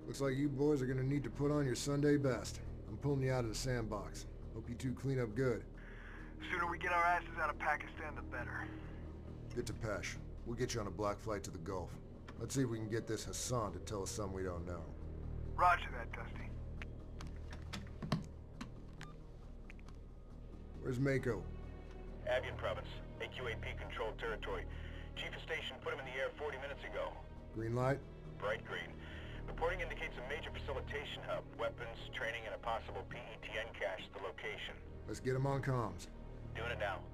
Looks like you boys are gonna need to put on your Sunday best. I'm pulling you out of the sandbox. Hope you two clean up good. The sooner we get our asses out of Pakistan, the better. Get to Pesh. We'll get you on a black flight to the Gulf. Let's see if we can get this Hassan to tell us something we don't know. Roger that, Dusty. Where's Mako? Avian Province, AQAP controlled territory. Chief of station put him in the air 40 minutes ago. Green light? Bright green. Reporting indicates a major facilitation hub, weapons, training, and a possible PETN cache at the location. Let's get him on comms. Doing it now.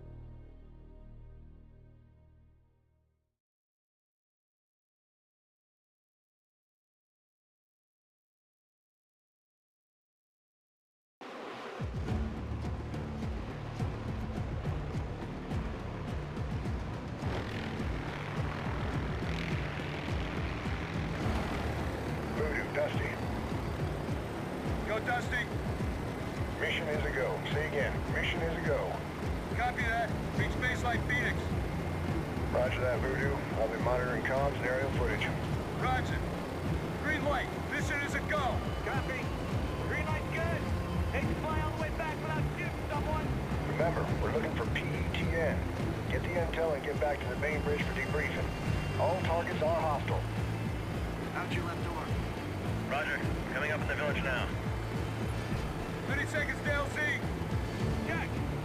Dusty. Go, Dusty. Mission is a go. Say again. Mission is a go. Copy that. Reach baseline Phoenix. Roger that, Voodoo. I'll be monitoring comms and aerial footage. Roger. Green light. Mission is a go. Copy. Green light's good. They can fly all the way back without shooting someone. Remember, we're looking for PETN. Get the intel and get back to the main bridge for debriefing. All targets are hostile. Out your left door. Roger. Coming up in the village now. 30 seconds to LZ. Check.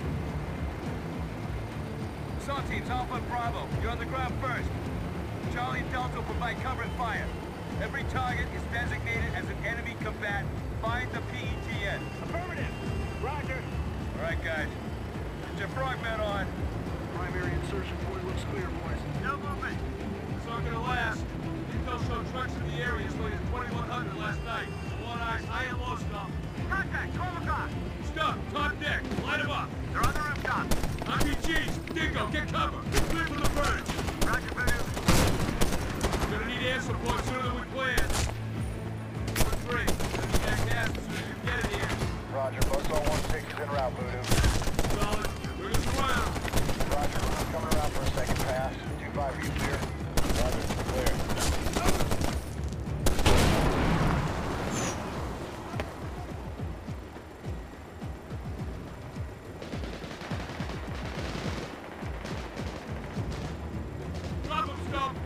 Assault teams, Alpha and Bravo. You're on the ground first. Charlie and Delta will provide cover and fire. Every target is designated as an enemy combatant. Find the PETN. Affirmative. Roger. All right, guys. Get your frogmen on. Primary insertion point looks clear, boys. No movement. It's not gonna last. Intel showed trucks in the area as late as 2100 last night. One eyes high and low stuff. Contact. 12 o'clock. Stuff, top deck. Light them up. They're on the rooftop. RPGs, Dingo, get cover. Clear from the bridge. Roger, Voodoo. We're gonna need air support sooner than we planned. 1-3. Back gas as soon as you get it here. Roger. Buzzsaw 16 is en route, Voodoo. Solid. Bring us around. Roger. Coming around for a second pass. 2-5, are you clear? Roger. Clear. Drop him, Scope.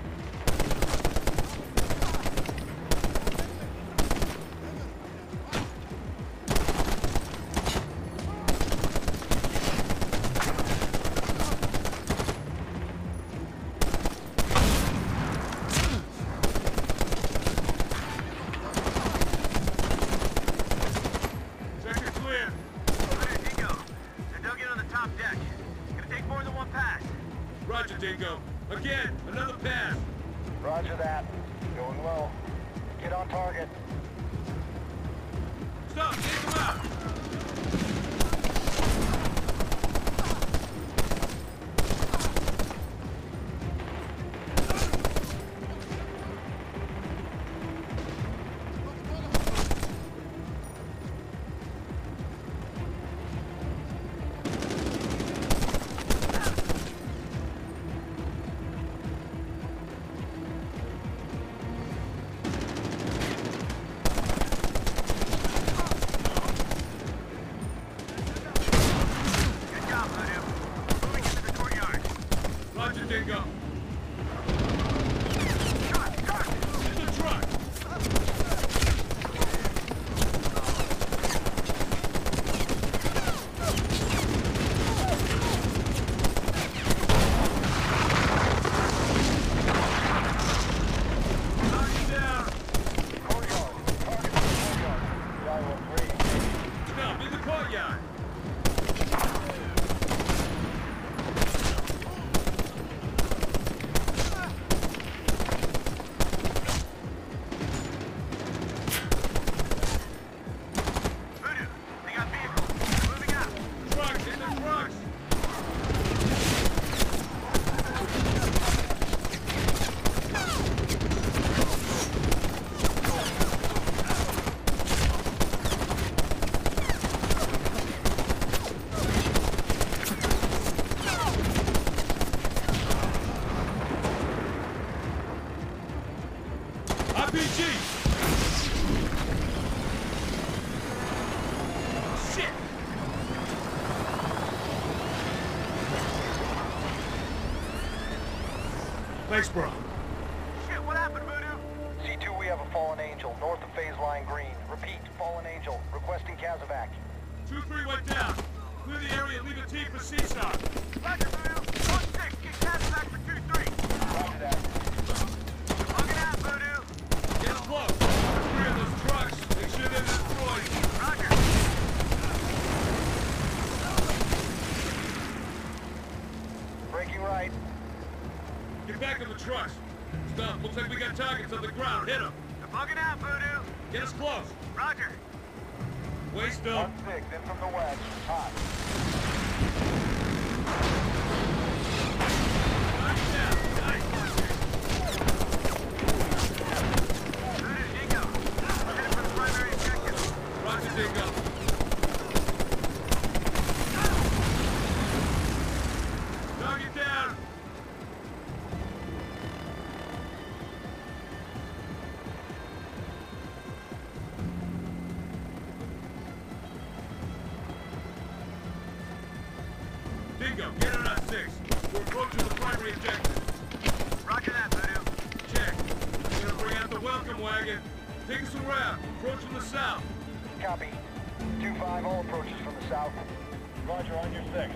Sector clear. Voodoo, Dingo. They're dug in on the top deck. Gonna take more than one pass. Roger, Dingo. Again, another pass. Roger that. Going low. Get on target. Stop, take him out. Good job, Voodoo. Moving into the courtyard. Roger, Dingo. Truck! In the truck. Target down. Courtyard. Target in the courtyard. Bravo 3. Stop, in the courtyard. Voodoo, they got vehicles. Moving out. Trucks, in the trucks. RPG! Thanks, bro. Shit, what happened, Voodoo? C2, we have a fallen angel, north of phase line green. Repeat, fallen angel, requesting Casevac. 2-3 went down. Clear the area and leave a team for CSAR. Roger, Voodoo. 1-6, get Casevac for 2-3. Roger that. Hug it out, Voodoo. Get close. Clear those trucks. Make sure they're destroyed. Roger. Breaking right. Get back on the trucks. Stop. Looks like we got targets on the ground. Hit them. They're bugging out, Voodoo. Get us close. Roger. Way still. 1-6, in from the west. Hot. Knock it down. Nice. Voodoo, Dingo. We're headed for the primary objective. Roger, Dingo. Knock it down. Dingo, get it on 6. We're approaching the primary objective. Roger that, Voodoo. Check. We're gonna bring out the welcome wagon. Take us around. Approach from the south. Copy. 2-5, all approaches from the south. Roger, on your 6.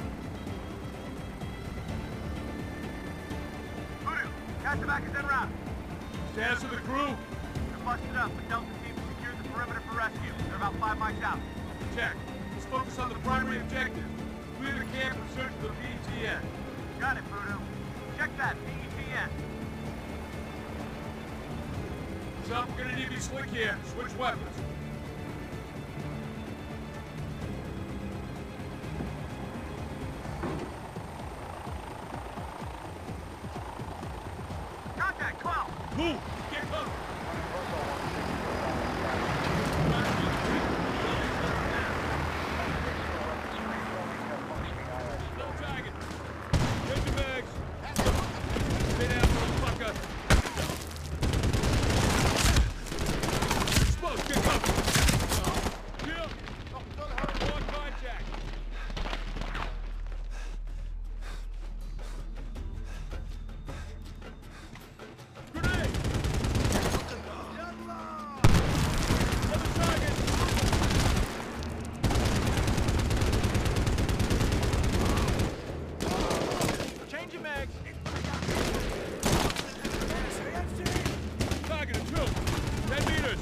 Voodoo, Casevac is en route. Status of the crew? They're busted up, but Delta team secured the perimeter for rescue. They're about 5 miles out. Check. Let's focus on the primary objective. Clear the camp and search for the PETN. Got it, Voodoo. Check that, PETN. Stop, we're gonna need to be slick here. Switch weapons. Contact, 12. Move! Get cover! No target. Get your bags. Stay down, motherfucker. Smoke, get cover. Kill. On contact. Grenade! Another target! Change your mags. Target at 2. 10 meters.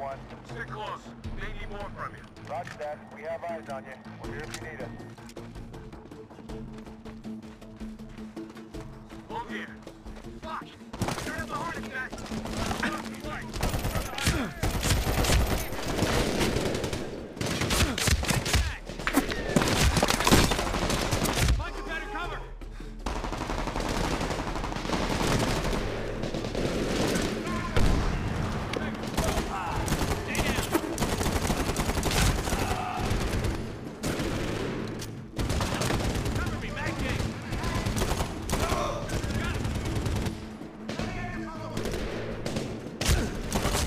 1. Stick close. May need more from you. Roger that. We have eyes on you. We're here if you need us. Hold here. Fuck! Turn up the harness, guys! Find your better cover! Cover me, back gate! Got him!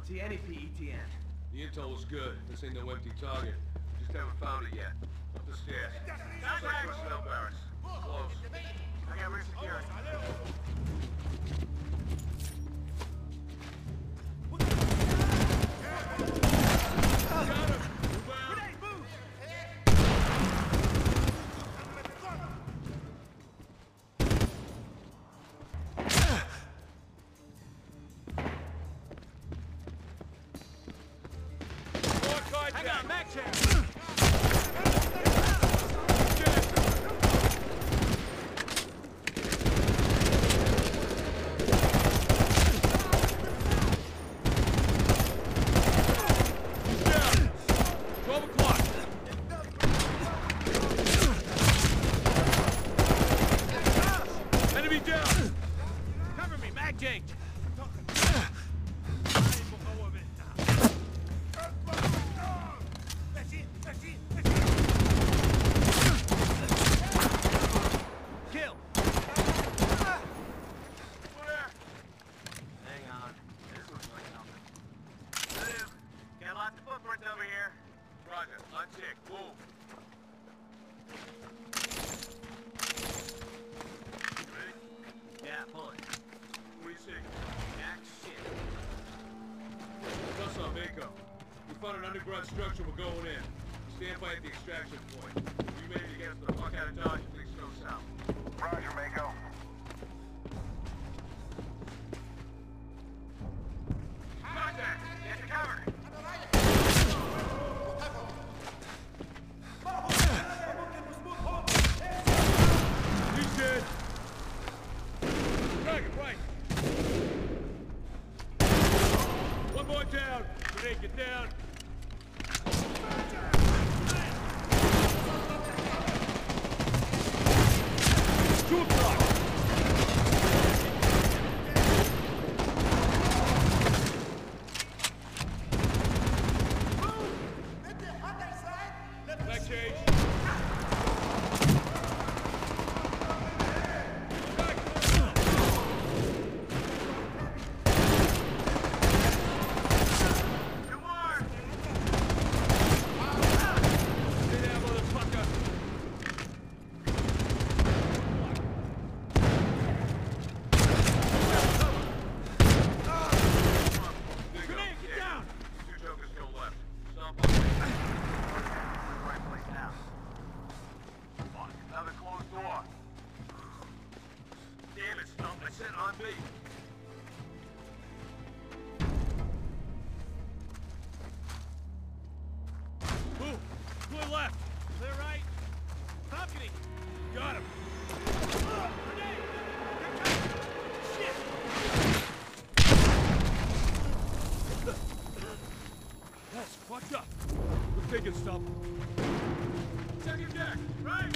don't see any PETN. The intel was good. This ain't no empty target. We just haven't found it yet. Up the stairs. Sounds like personnel barracks. Close. I got rear security. Got him! Move out! I got a Mac check. Underground structure, we're going in. Stand by at the extraction point. We made to get us the fuck out of Dodge and things go south. Roger, Mako. Contact! Get to cover! He's dead. Dragon, right. One more down. Grenade, get down. Stop. Second deck, right?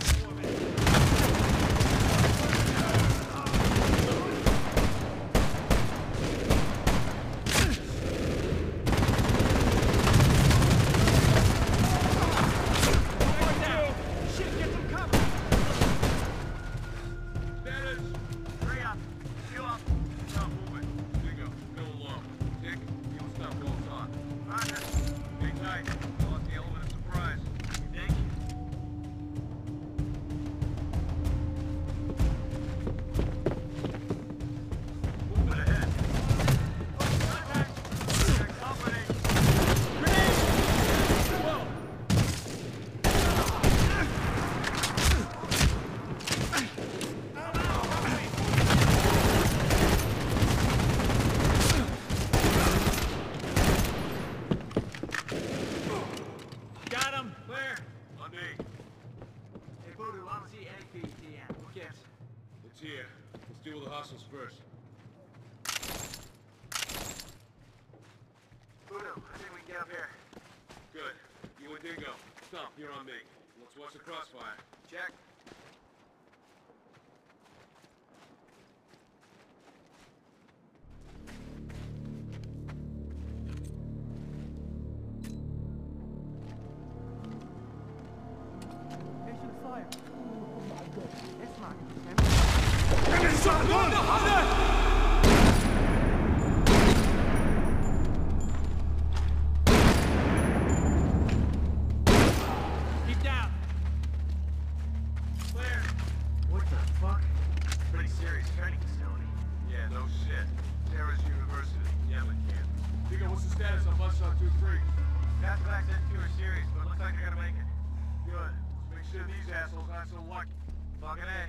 Shit, get some cover! Status. 3 up. 2 up. Stop moving. Bingo. Go along. Dick, you will stop going on. Roger. Stay tight. The element of surprise. Thank you. Moving ahead. Contact! Company! Whoa! Got him! Where? On me. Hey, Voodoo, I don't see any PETN. Who cares? It's here. Let's deal with the hostiles first. Voodoo, I think we can get up here. Good. You and Dingo. Stop. You're on me. Let's watch the crossfire. Check. shit. Terrorist University, Yemen camp. Digga, what's the status on bus on 2-3? Gas back said you were serious, but it looks like you're gonna make it. Good. Let's make sure these assholes aren't so lucky. Fucking A.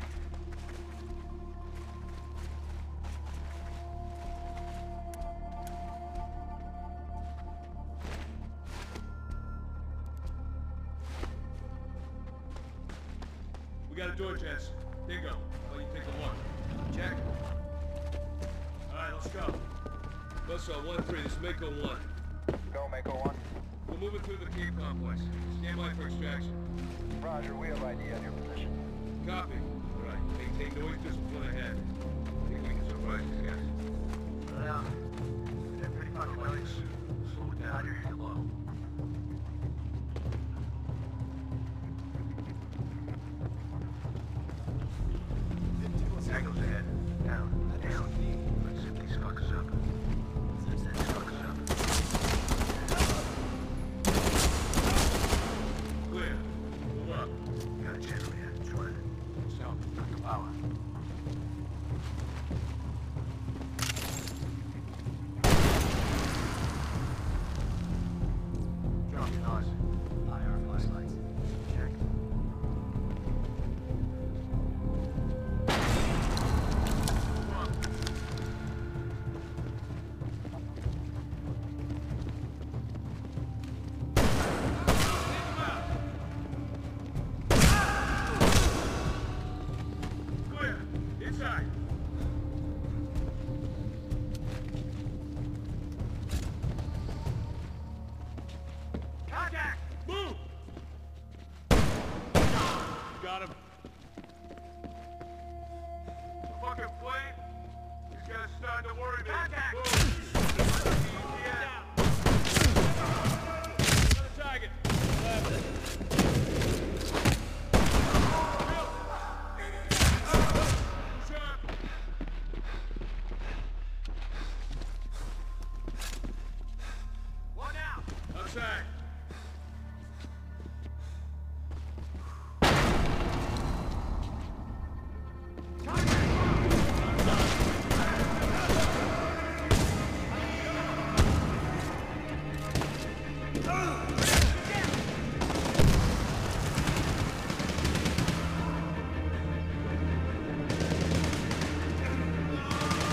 We got a door, gents. Dingo, why don't you take a look? Check. Alright, let's go. Bus on 1-3, this is Mako 1. Go, Mako 1. We're moving through the cave complex. Stand by for extraction. Roger, we have ID on your position. Copy. Alright, maintain noise discipline ahead. Think we can surprise these guys. Well, they're pretty fucking noise. Slow it down. Roger, hello. Angles ahead. Down. Let's see if these fuckers up. Clear. Move up. Got a generator. It's running. South. Power. Drop your nose. IR flashlights. Check. Clear. Inside. Contact! Move! Got him. Fucking plane. These guys starting to worry me. Contact! Move. Yeah. Another target. Sharp. One out! Outside.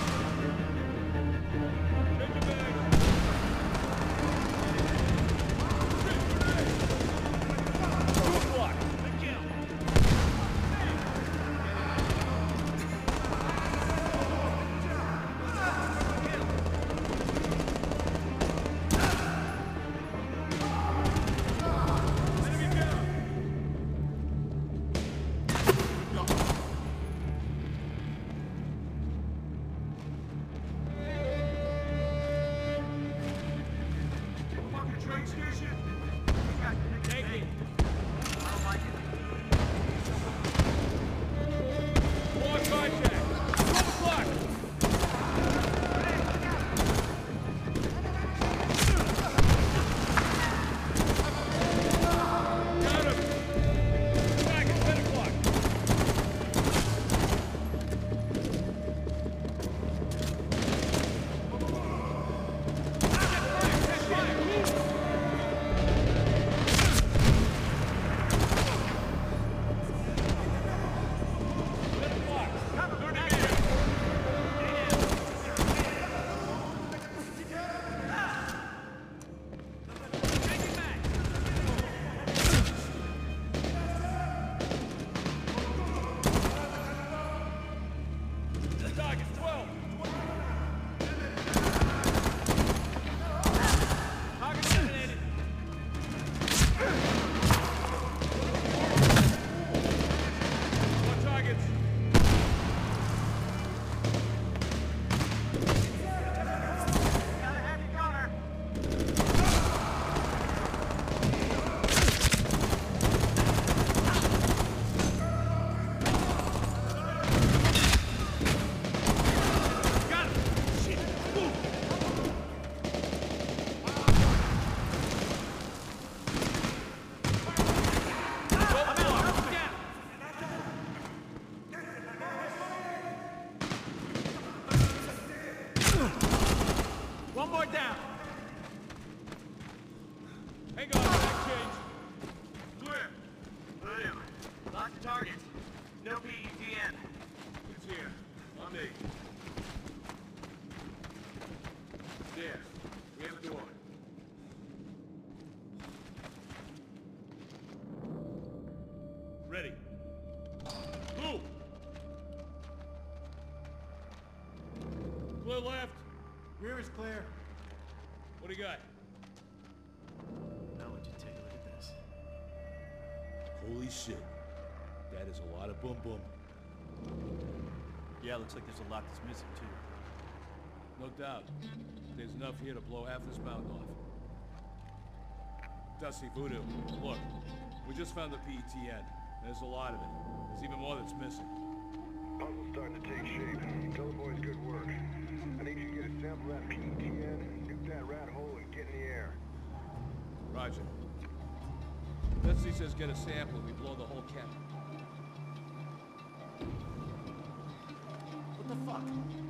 Take your bag. One more down. Hang on, back change. Clear. Whatever. Lots of targets. No PETN. It's here. On me. There. We have a door. Ready. Move! Clear left. Rear is clear. What do you got? Now would you take a look at this? Holy shit. That is a lot of boom boom. Yeah, looks like there's a lot that's missing too. No doubt. There's enough here to blow half this mountain off. Dusty Voodoo, look. We just found the PETN. There's a lot of it. There's even more that's missing. Puzzle's starting to take shape. Tell the boys good work. I need you to get a sample of that PETN, nuke that rat hole, and get in the air. Roger. Dusty says get a sample and we blow the whole cap. What the fuck?